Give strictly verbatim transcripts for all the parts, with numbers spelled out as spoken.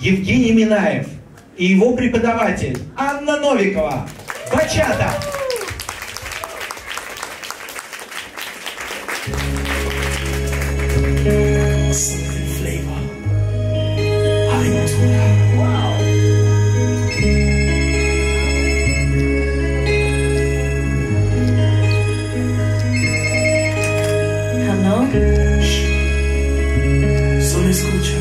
Евгений Минаев и его преподаватель Анна Новикова. Бачата! Solo escucha.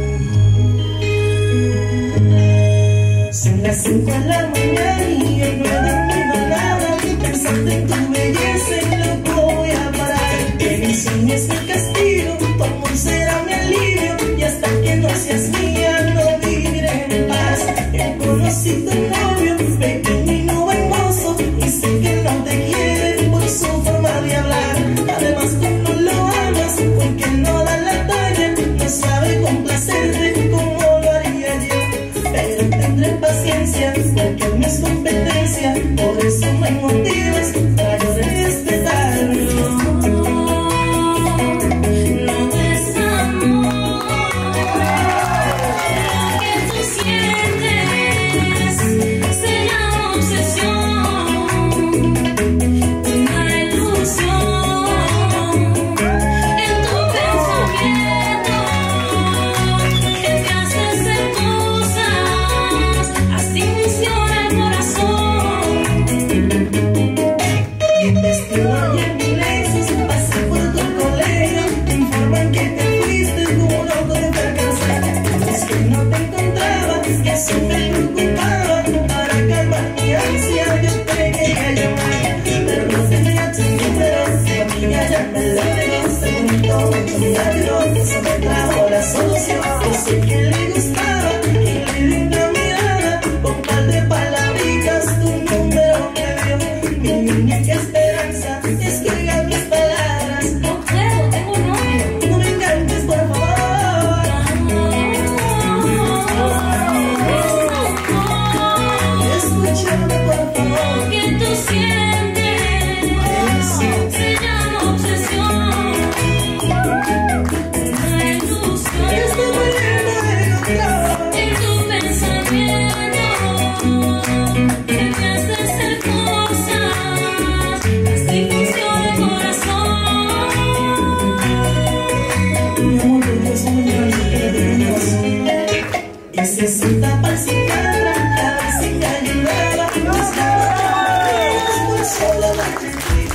Son las cinco de la mañana y yo no he dormido nada. Pensando en tu belleza y no voy a parar. Que mi sueño es mi castigo, tu amor será mi alivio. Y hasta que no seas mía no viviré en paz. Yo conocí tu novio, pequeño hermoso, y sé que no te quiere por su forma de hablar. Además tú no lo amas porque no da la talla, no sabe complacerte como lo haría yo. Pero tendré paciencia porque no es competencia, por eso no hay motivos para yo respetarlo. No es amor que tú sientes, se llama obsesión, una ilusión en tu pensamiento que te hace hacer cosas, así funciona el corazón. Y en vestido y en mi Lexus pasé por tu colegio, te informan que te fuiste como loco de fracasar. Es que no te encontraba, que eso me preocupaba. Para calmar mi ansia yo te quería llamar, pero no tenía tu número, mi amiga ya me lo negó. Según todo tu milagro, eso me trajo la solución. Yo sé que le gustaba y le di una mirada, con par de palabritas tu número me dio. Mi única esperanza es que oigas mis palabras. No puedo, tengo novio. No me engañes, por favor. Escúchame, por favor. Que tú sientes, se llama obsesión, una ilusión. Estoy muriendo de loca en tu pensamiento que me hace hacer cosas, así funciona el corazón. Mi amor, por Dios, no me digas que le tenemos. Y se sienta para psiquiatra, a ver si me ayudaba. Por solamente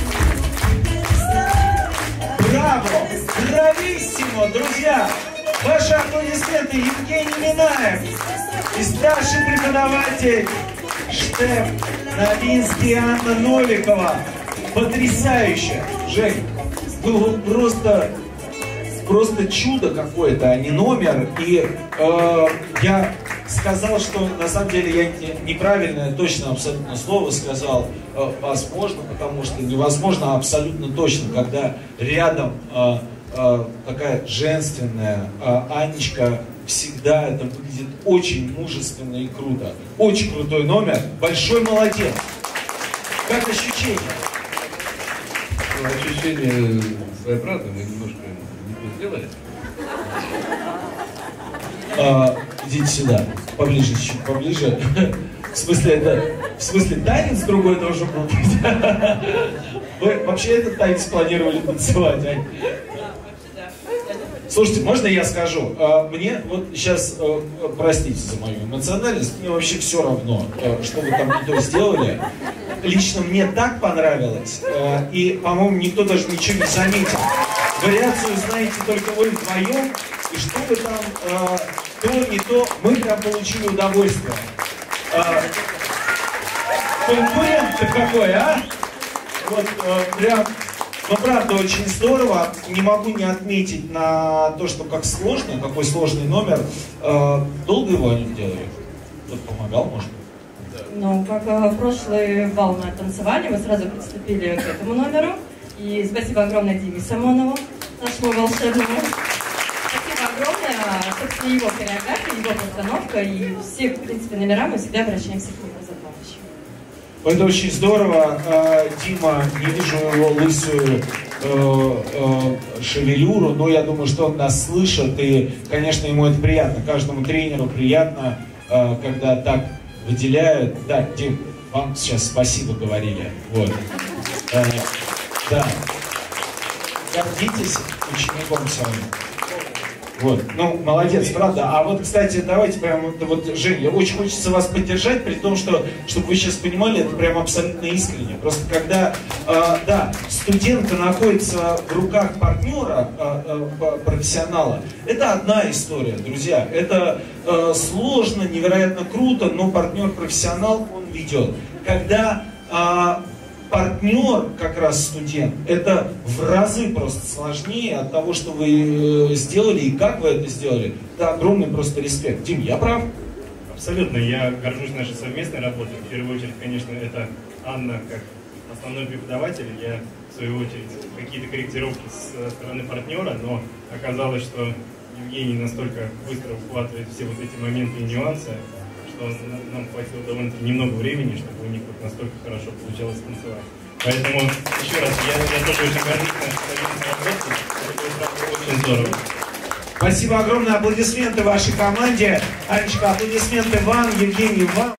Браво! Брависсимо, друзья! Ваши аплодисменты Евгений Минаев и старший преподаватель Штеф Новинский Анна Новикова. Потрясающе! Жень, было просто, просто чудо какое-то, а не номер. И э, я сказал, что на самом деле я не- неправильное, точно абсолютно слово сказал. Э, возможно, потому что невозможно, а абсолютно точно, когда рядом э, э, такая женственная э, Анечка, всегда это выглядит очень мужественно и круто. Очень крутой номер. Большой молодец. Как ощущение? Ну, ощущение своеобразное, мы немножко не то сделали. А, идите сюда, поближе, чуть поближе. В смысле, это, в смысле, танец другой должен был быть. Вы вообще этот танец планировали танцевать, Ань? Слушайте, можно я скажу? А, Мне вот сейчас, э, простите за мою эмоциональность, мне вообще все равно, э, что вы там не то сделали. Лично мне так понравилось, э, и, по-моему, никто даже ничего не заметил. Вариацию знаете только вы вдвоем, и что вы там, э, то, не то, мы прям получили удовольствие. Э, Конкурент-то какой, а? Вот э, прям, ну правда, очень здорово. Не могу не отметить на то, что как сложно, какой сложный номер. Э, долго его они делали? Кто-то помогал, может? Ну, как э, в прошлый бал мы танцевали, мы сразу приступили к этому номеру. И спасибо огромное Диме Самонову, нашему волшебному. Спасибо огромное, собственно, его хореография, его постановка. И все, в принципе, номера мы всегда обращаемся к нему за помощью. Это очень здорово. Э, Дима, не вижу его лысую э, э, шевелюру, но я думаю, что он нас слышит, и, конечно, ему это приятно. Каждому тренеру приятно, э, когда так выделяют. Да, Дим, вам сейчас спасибо говорили. Вот. Э, да. Гордитесь учеником своим. Вот, ну, молодец, правда. А вот, кстати, давайте прям, вот, вот, Женя, очень хочется вас поддержать, при том, что, чтобы вы сейчас понимали, это прям абсолютно искренне. Просто когда, э, да, студентка находится в руках партнера, э, э, профессионала, это одна история, друзья. Это э, сложно, невероятно круто, но партнер-профессионал, он ведет. Когда э, партнер, как раз студент, это в разы просто сложнее от того, что вы сделали и как вы это сделали. Это огромный просто респект. Дим, я прав? Абсолютно. Я горжусь нашей совместной работой. В первую очередь, конечно, это Анна как основной преподаватель. Я, в свою очередь, какие-то корректировки со стороны партнера, но оказалось, что Евгений настолько быстро ухватывает все вот эти моменты и нюансы, что нам хватило довольно-таки немного времени, чтобы у них вот настолько хорошо получалось танцевать. Поэтому, еще раз, я, я тоже очень горжусь нашей совместной работой. Это очень здорово. Спасибо огромное. Аплодисменты вашей команде. Анечка, аплодисменты вам, Евгений, вам.